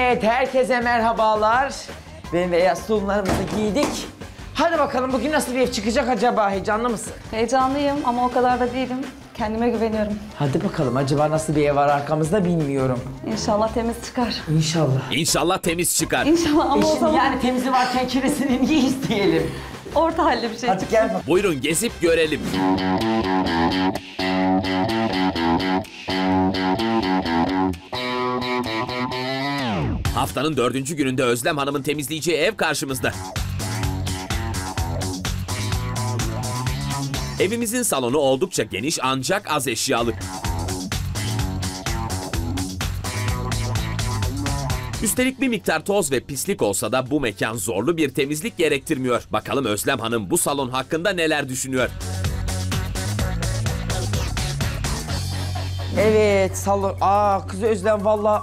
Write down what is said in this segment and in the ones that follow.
Evet, herkese merhabalar. Ben beyaz tulumlarımızı giydik. Hadi bakalım bugün nasıl bir ev çıkacak acaba? Heyecanlı mısın? Heyecanlıyım ama o kadar da değilim. Kendime güveniyorum. Hadi bakalım acaba nasıl bir ev var arkamızda bilmiyorum. İnşallah temiz çıkar. İnşallah. İnşallah temiz çıkar. İnşallah ama o Şimdi zaman yani temizi varken kiresini niye isteyelim? orta halli bir şey Hadi çıksın. gel bak. Buyurun gezip görelim. Haftanın 4. gününde Özlem Hanım'ın temizleyeceği ev karşımızda. Evimizin salonu oldukça geniş ancak az eşyalı. Üstelik bir miktar toz ve pislik olsa da bu mekan zorlu bir temizlik gerektirmiyor. Bakalım Özlem Hanım bu salon hakkında neler düşünüyor? Evet salon. Kız Özlem valla.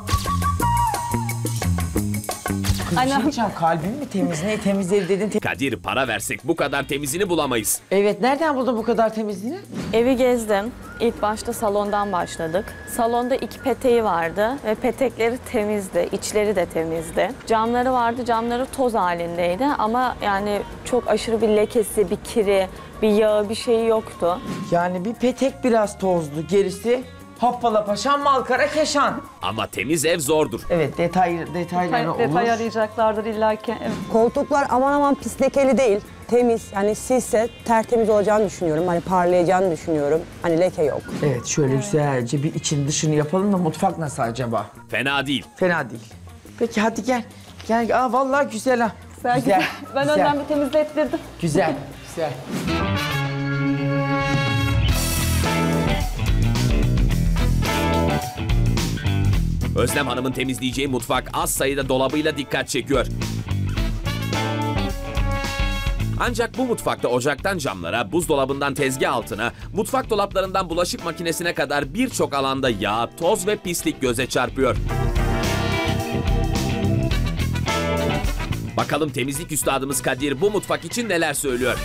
Kız bir şey Anam. diyeceğim, kalbim mi temiz? Ne temizleri dedin? Kadir, para versek bu kadar temizini bulamayız. Evet, nereden buldun bu kadar temizliğini? Evi gezdim. İlk başta salondan başladık. Salonda 2 peteği vardı ve petekleri temizdi, içleri de temizdi. Camları vardı, camları toz halindeydi ama yani çok aşırı bir lekesi, bir kiri, bir yağı, bir şeyi yoktu. Yani bir petek biraz tozlu, gerisi hoppala paşam malkara keşan. Ama temiz ev zordur. Evet, detayları olur. Detay arayacaklardır illaki. Evet. Koltuklar aman aman pis lekeli değil. Temiz, yani silse tertemiz olacağını düşünüyorum. Hani parlayacağını düşünüyorum. Hani leke yok. Evet, şöyle güzelce bir için dışını yapalım da mutfak nasıl acaba? Fena değil. Fena değil. Peki hadi gel. Gel. Vallahi güzel ha. Güzel. Ben önden bir temizlettirdim. Güzel. Güzel. Özlem Hanım'ın temizleyeceği mutfak az sayıda dolabıyla dikkat çekiyor. Ancak bu mutfakta ocaktan camlara, buzdolabından tezgah altına, mutfak dolaplarından bulaşık makinesine kadar birçok alanda yağ, toz ve pislik göze çarpıyor. Bakalım temizlik üstadımız Kadir bu mutfak için neler söylüyor?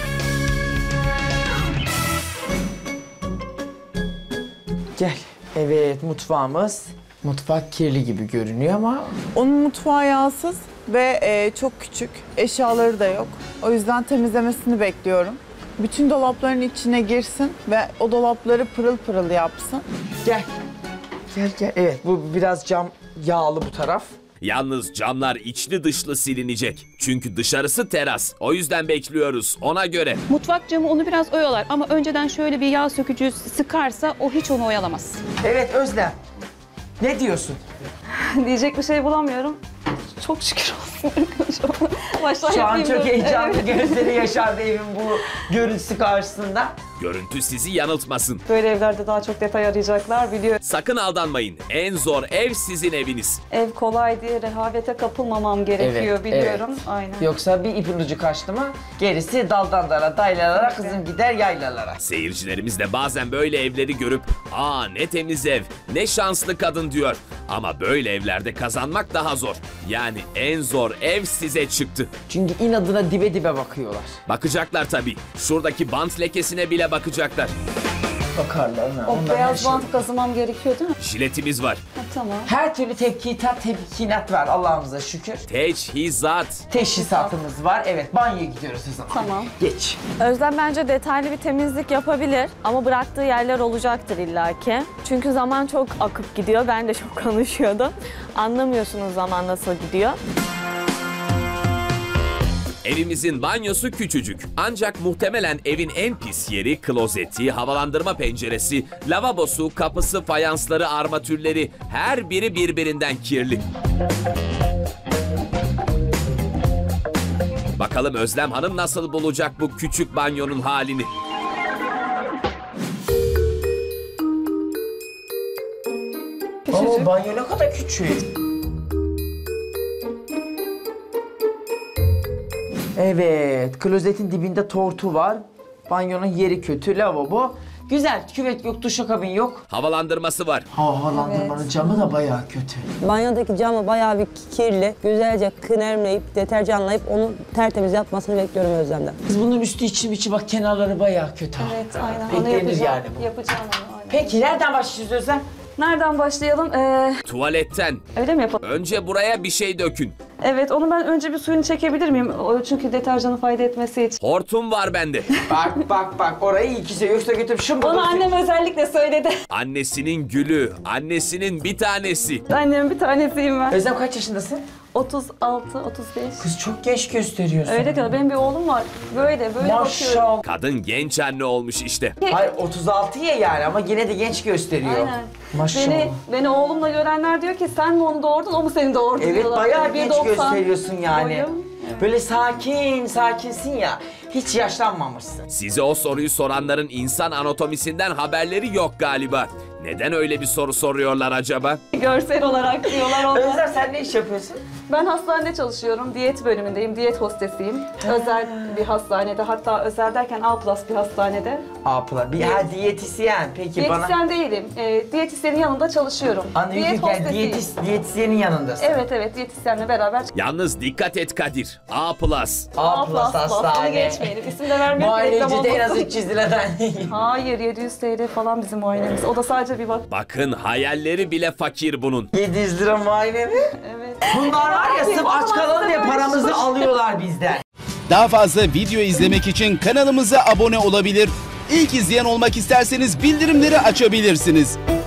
Gel. Evet, mutfağımız. Mutfak kirli gibi görünüyor ama Onun mutfağı yağsız ve çok küçük. Eşyaları da yok. O yüzden temizlemesini bekliyorum. Bütün dolapların içine girsin ve o dolapları pırıl pırıl yapsın. gel. Gel. Evet, bu biraz cam yağlı bu taraf. Yalnız camlar içli dışlı silinecek. Çünkü dışarısı teras. O yüzden bekliyoruz ona göre. Mutfak camı onu biraz oyalar ama önceden şöyle bir yağ sökücü sıkarsa o hiç onu oyalamaz. Evet Özlem. Ne diyorsun? Diyecek bir şey bulamıyorum. Çok şükür olsun. Baştan Şu an yapayım çok da. heyecanlı, Evet. gözleri yaşardı evin bu görüntüsü karşısında. Görüntü sizi yanıltmasın. Böyle evlerde daha çok detay arayacaklar biliyor. Sakın aldanmayın. En zor ev sizin eviniz. Ev kolay diye rehavete kapılmamam gerekiyor biliyorum. Aynen. Yoksa bir ipin ucu kaçtı mı gerisi daldan dala, daylalara, kızım gider yaylalara. Seyircilerimiz de bazen böyle evleri görüp ne temiz ev, ne şanslı kadın diyor. Ama böyle evlerde kazanmak daha zor. Yani en zor ev size çıktı. Çünkü inadına dibe dibe bakıyorlar. Bakacaklar tabii. Şuradaki bant lekesine bile bakacaklar. Bakarlar. Ha. O Onlar her beyaz şey- bant kazımam gerekiyor değil mi? Jiletimiz var. Ha, tamam. Her türlü tepkinat var Allah'ımıza şükür. Teçhizat. Teşhisatımız var. Evet, banyoya gidiyoruz o zaman. Tamam. Geç. Özlem bence detaylı bir temizlik yapabilir ama bıraktığı yerler olacaktır illaki. Çünkü zaman çok akıp gidiyor. Ben de çok konuşuyordum. Anlamıyorsunuz zaman nasıl gidiyor. Evimizin banyosu küçücük. Ancak muhtemelen evin en pis yeri klozeti, havalandırma penceresi, lavabosu, kapısı, fayansları, armatürleri her biri birbirinden kirli. Bakalım Özlem Hanım nasıl bulacak bu küçük banyonun halini? Oo, banyo ne kadar küçük. Evet, klozetin dibinde tortu var. Banyonun yeri kötü, lavabo. Güzel, küvet yok, duşakabin yok. Havalandırması var. Havalandırmanın camı da bayağı kötü. Banyodaki camı bayağı bir kirli. Güzelce kınermleyip, deterjanlayıp onu tertemiz yapmasını bekliyorum Özlem'den. Kız bunun üstü içi bak kenarları bayağı kötü. Evet aynen. Onu Beklenir yapacağım. yani bu. Yapacağım onu aynen. Peki nereden başlıyoruz Özlem? Nereden başlayalım? Tuvaletten. Öyle mi yapalım? Önce buraya bir şey dökün. Evet, onu ben önce bir suyunu çekebilir miyim? Çünkü deterjanın fayda etmesi için. Hortum var bende. Bak orayı ikisi yoksa götürmüşüm. Onu annem özellikle söyledi. Annesinin gülü, annesinin bir tanesi. Annemin bir tanesiyim ben. Özlem kaç yaşındasın? 36, 35. Kız çok genç gösteriyorsun. Öyle diyor. Benim bir oğlum var. Böyle bakıyorum. Maşallah. Kadın genç anne olmuş işte. Hayır 36 ya yani ama yine de genç gösteriyor. Aynen. Maşallah. Beni oğlumla görenler diyor ki sen mi onu doğurdun, o mu seni doğurdu Evet diyorlar. bayağı Yani genç 1.90 gösteriyorsun yani. boyum. Böyle sakinsin ya. Hiç yaşlanmamışsın. Size o soruyu soranların insan anatomisinden haberleri yok galiba. Neden öyle bir soru soruyorlar acaba? Görsel olarak diyorlar onlar. Özlem sen ne iş yapıyorsun? Ben hastanede çalışıyorum. Diyet bölümündeyim. Diyet hostesiyim. Özel bir hastanede. Hatta özel derken A+ bir hastanede. Abla bir diyetisyen. Peki Diyetisyen değilim. Diyetisyenin yanında çalışıyorum. Diyet hostesiyim. diyetisyenin yanındasın. Evet, diyetisyenle beraber. Yalnız dikkat et Kadir. A+. A+ Onu hastane. geçmeyelim. İsim de vermeyelim. Muayeneci de en az 300 liradan. Hayır, 700 TL falan bizim muayenemiz. O da sadece bir bak. Bakın hayalleri bile fakir bunun. 700 lira muayene mi? Evet. Bunlar var ya sırf aç kalalım diye paramızı alıyorlar bizden. Daha fazla video izlemek için kanalımıza abone olabilir. İlk izleyen olmak isterseniz bildirimleri açabilirsiniz.